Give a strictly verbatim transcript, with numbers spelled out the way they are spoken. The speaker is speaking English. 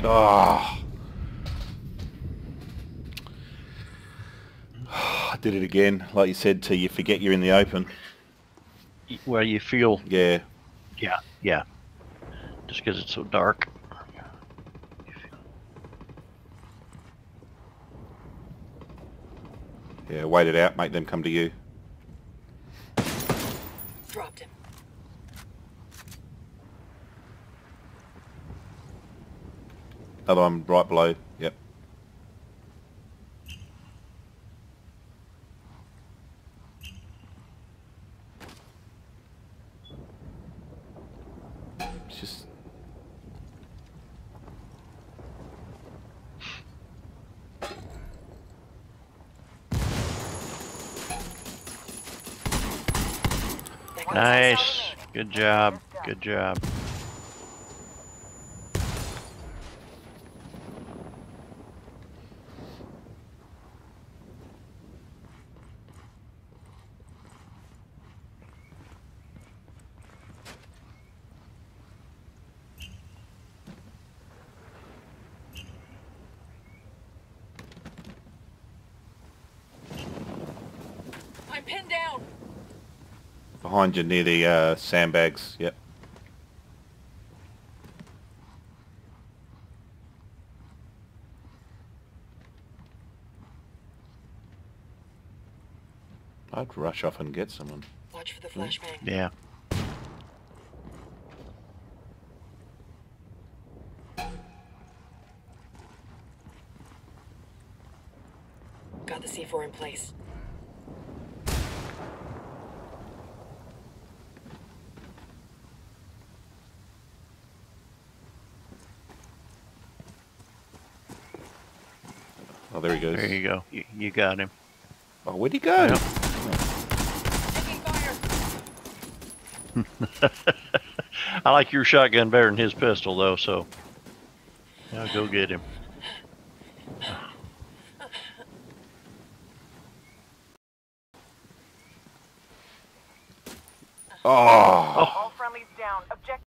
Oh. I did it again. Like you said, till you forget you're in the open. Where you feel... Yeah. Yeah, yeah. Just because it's so dark. Yeah, wait it out, make them come to you. Dropped him. Other one right below. Yep. It's just... Nice. Good job. Good job. I'm pinned down. Behind you near the uh, sandbags. Yep. I'd rush off and get someone. Watch for the flashbang. Yeah. Got the C four in place. Oh, there he goes. There you go. You, you got him. Oh, where'd he go? Yep. Taking fire. I like your shotgun better than his pistol, though, so I'll go get him. Oh. All friendlies down. Objective